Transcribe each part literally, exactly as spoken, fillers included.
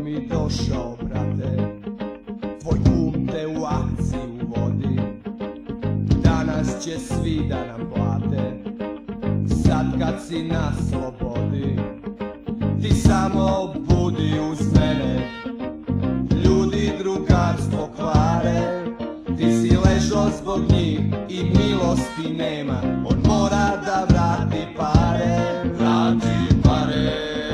mi došao, brate, tvoj kum te u akciju vodi. Danas će svi da nam plate, sad kad si na slobodi. Ti samo budi uz mene, ljudi drugarstvo kvare. Ti si ležo zbog njih i milosti nema, on mora da vrati pare. Vrati pare.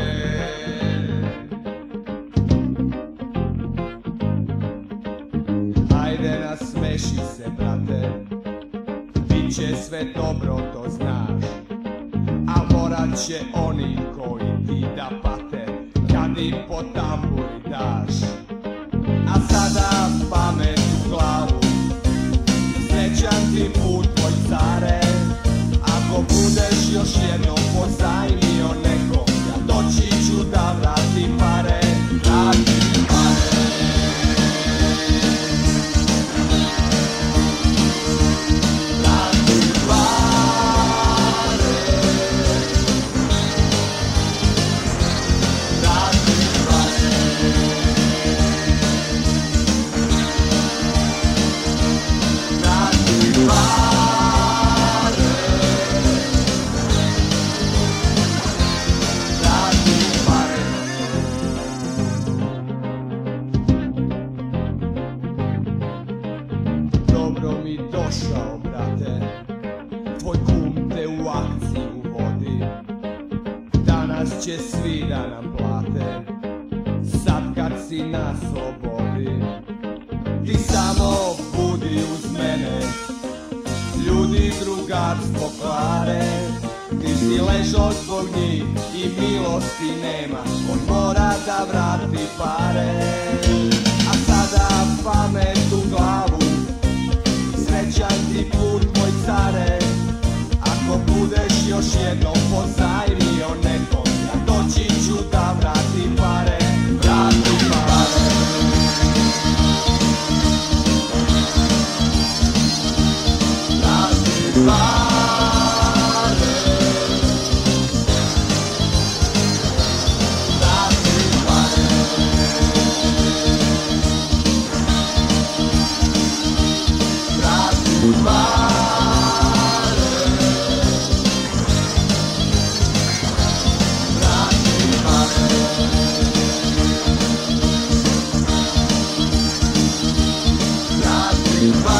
Ajde nasmeši se, brate, bit će sve dobro, to znaš. A morat će oni koji ti da pate kad im po tamburi daš. A sada pamet u glavu, srećan ti put, tvoj care. Ako budeš još jednom pozajmio nekom, ja doći ću da vrati pare. Vrati pare. Vrati pare. Vrati pare. Vrati pare. Dobro mi došao, brate, tvoj kum te u akciju vodi. Danas će svi da nam plate, sad kad si na slobodi. Ti samo budi uz mene, ljudi drugarstvo kvare. Ti si ležo zbog njih i milosti nema, on mora da vrati pare. A sada pamet u glavu, srećan ti put, moj care. Ako budeš još jednom pozajmio nekom, ja doći ću da vrati pare. Vrati pare. Vrati pare. Goodbye.